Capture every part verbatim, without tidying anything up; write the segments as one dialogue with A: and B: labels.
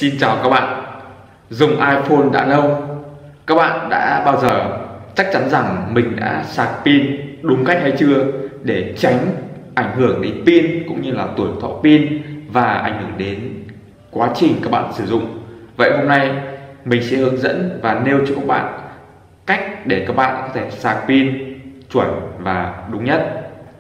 A: Xin chào các bạn. Dùng iPhone đã lâu, các bạn đã bao giờ chắc chắn rằng mình đã sạc pin đúng cách hay chưa, để tránh ảnh hưởng đến pin cũng như là tuổi thọ pin và ảnh hưởng đến quá trình các bạn sử dụng. Vậy hôm nay mình sẽ hướng dẫn và nêu cho các bạn cách để các bạn có thể sạc pin chuẩn và đúng nhất.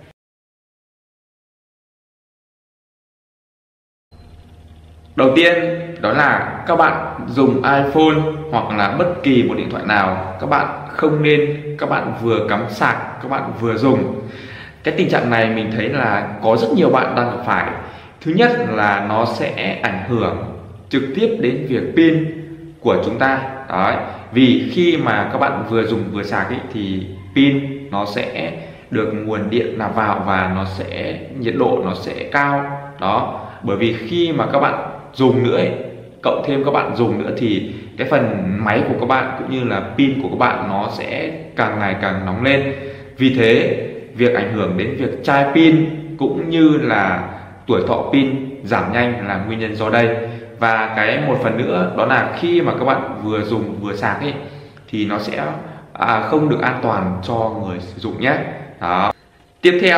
A: Đầu tiên đó là các bạn dùng iPhone hoặc là bất kỳ một điện thoại nào, các bạn không nên các bạn vừa cắm sạc các bạn vừa dùng. Cái tình trạng này mình thấy là có rất nhiều bạn đang gặp phải. Thứ nhất là nó sẽ ảnh hưởng trực tiếp đến việc pin của chúng ta. Đấy. Vì khi mà các bạn vừa dùng vừa sạc ấy, thì pin nó sẽ được nguồn điện nạp vào và nó sẽ nhiệt độ nó sẽ cao. Đó. Bởi vì khi mà các bạn dùng nữa ấy, cộng thêm các bạn dùng nữa thì cái phần máy của các bạn cũng như là pin của các bạn nó sẽ càng ngày càng nóng lên. Vì thế việc ảnh hưởng đến việc chai pin cũng như là tuổi thọ pin giảm nhanh là nguyên nhân do đây. Và cái một phần nữa đó là khi mà các bạn vừa dùng vừa sạc ấy, thì nó sẽ à, không được an toàn cho người sử dụng nhé. Đó. Tiếp theo,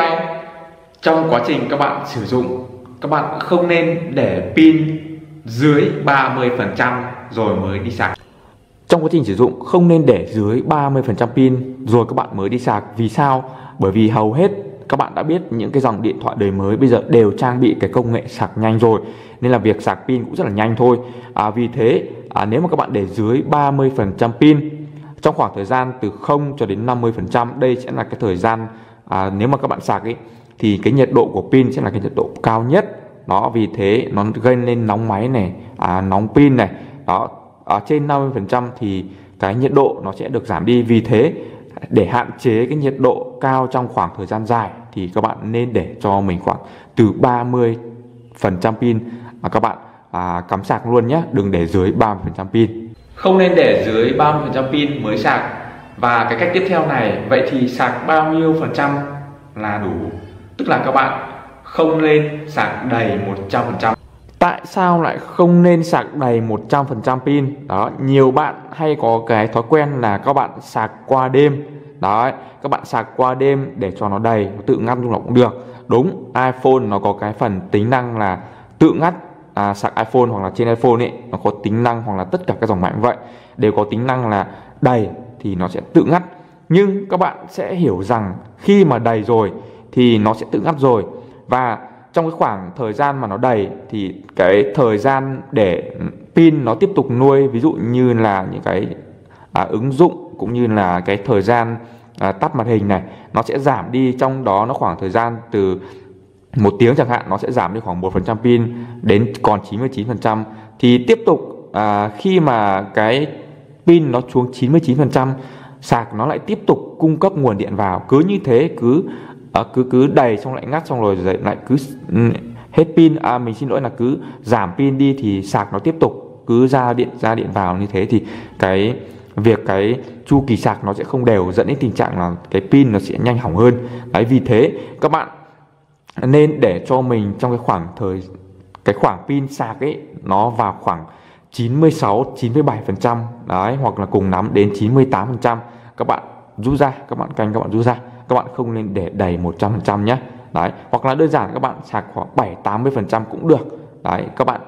A: trong quá trình các bạn sử dụng, các bạn không nên để pin dưới ba mươi phần trăm rồi mới đi sạc.
B: Trong quá trình sử dụng không nên để dưới ba mươi phần trăm pin rồi các bạn mới đi sạc. Vì sao? Bởi vì hầu hết các bạn đã biết những cái dòng điện thoại đời mới bây giờ đều trang bị cái công nghệ sạc nhanh rồi, nên là việc sạc pin cũng rất là nhanh thôi. À, vì thế à, nếu mà các bạn để dưới ba mươi phần trăm pin trong khoảng thời gian từ không cho đến năm mươi phần trăm, đây sẽ là cái thời gian à, nếu mà các bạn sạc ấy thì cái nhiệt độ của pin sẽ là cái nhiệt độ cao nhất. Đó, vì thế nó gây lên nóng máy này, à, nóng pin này. Đó, ở trên năm mươi phần trăm thì cái nhiệt độ nó sẽ được giảm đi. Vì thế để hạn chế cái nhiệt độ cao trong khoảng thời gian dài thì các bạn nên để cho mình khoảng từ ba mươi phần trăm pin mà các bạn à, cắm sạc luôn nhé, đừng để dưới ba mươi phần trăm pin.
A: Không nên để dưới ba mươi phần trăm pin mới sạc. Và cái cách tiếp theo này, vậy thì sạc bao nhiêu phần trăm là đủ? Tức là các bạn không nên sạc đầy một trăm phần trăm.
B: Tại sao lại không nên sạc đầy một trăm phần trăm pin? Đó, nhiều bạn hay có cái thói quen là các bạn sạc qua đêm. Đấy, các bạn sạc qua đêm để cho nó đầy, nó tự ngắt lúc nào cũng được. Đúng, iPhone nó có cái phần tính năng là tự ngắt. À, sạc iPhone hoặc là trên iPhone ấy, nó có tính năng, hoặc là tất cả các dòng mạng vậy đều có tính năng là đầy thì nó sẽ tự ngắt. Nhưng các bạn sẽ hiểu rằng khi mà đầy rồi thì nó sẽ tự ngắt rồi. Và trong cái khoảng thời gian mà nó đầy thì cái thời gian để pin nó tiếp tục nuôi, ví dụ như là những cái à, ứng dụng cũng như là cái thời gian à, tắt màn hình này, nó sẽ giảm đi. Trong đó nó khoảng thời gian từ một tiếng chẳng hạn, nó sẽ giảm đi khoảng một phần trăm pin đến còn chín mươi chín phần trăm. Thì tiếp tục à, khi mà cái pin nó xuống chín mươi chín phần trăm, sạc nó lại tiếp tục cung cấp nguồn điện vào. Cứ như thế, cứ À, cứ cứ đầy xong lại ngắt, xong rồi lại cứ hết pin, à mình xin lỗi là cứ giảm pin đi thì sạc nó tiếp tục cứ ra điện ra điện vào. Như thế thì cái việc cái chu kỳ sạc nó sẽ không đều, dẫn đến tình trạng là cái pin nó sẽ nhanh hỏng hơn. Đấy, vì thế các bạn nên để cho mình trong cái khoảng thời cái khoảng pin sạc ấy nó vào khoảng chín mươi sáu chín mươi bảy phần trăm đấy, hoặc là cùng lắm đến chín mươi tám phần trăm. Các bạn rút ra, các bạn canh các bạn rút ra. Các bạn không nên để đầy một trăm phần trăm nhé. Đấy, hoặc là đơn giản các bạn sạc khoảng bảy tám mươi phần trăm cũng được. Đấy, các bạn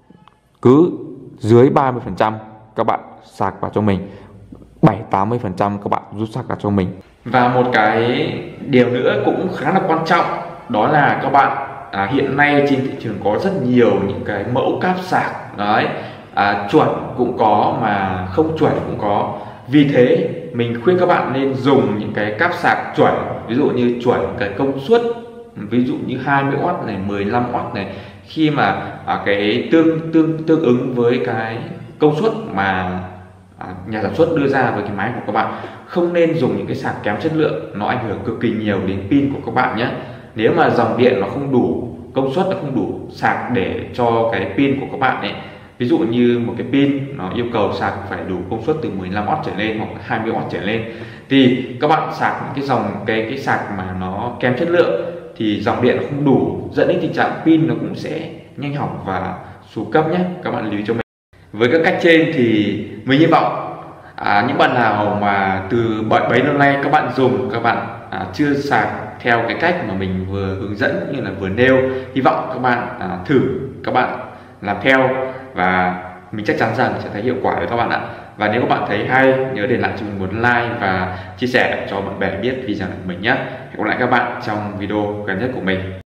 B: cứ dưới ba mươi phần trăm các bạn sạc vào cho mình, bảy tám mươi phần trăm các bạn rút sạc vào cho mình.
A: Và một cái điều nữa cũng khá là quan trọng, đó là các bạn à, hiện nay trên thị trường có rất nhiều những cái mẫu cáp sạc. Đấy, à, chuẩn cũng có mà không chuẩn cũng có. Vì thế mình khuyên các bạn nên dùng những cái cáp sạc chuẩn, ví dụ như chuẩn cái công suất, ví dụ như hai mươi oát này, mười lăm oát này, khi mà à, cái tương tương tương ứng với cái công suất mà à, nhà sản xuất đưa ra với cái máy của các bạn. Không nên dùng những cái sạc kém chất lượng, nó ảnh hưởng cực kỳ nhiều đến pin của các bạn nhé. Nếu mà dòng điện nó không đủ, công suất nó không đủ sạc để cho cái pin của các bạn ấy, ví dụ như một cái pin nó yêu cầu sạc phải đủ công suất từ mười lăm oát trở lên hoặc hai mươi oát trở lên, thì các bạn sạc những cái dòng cái cái sạc mà nó kém chất lượng thì dòng điện nó không đủ, dẫn đến tình trạng pin nó cũng sẽ nhanh hỏng và số cấp nhé, các bạn lưu ý cho mình. Với các cách trên thì mình hy vọng à, những bạn nào mà từ bảy bấy năm nay các bạn dùng, các bạn à, chưa sạc theo cái cách mà mình vừa hướng dẫn như là vừa nêu, hy vọng các bạn à, thử, các bạn làm theo và mình chắc chắn rằng sẽ thấy hiệu quả đấy các bạn ạ. Và nếu các bạn thấy hay, nhớ để lại cho mình một like và chia sẻ cho bạn bè biết video của mình nhé. Hẹn gặp lại các bạn trong video gần nhất của mình.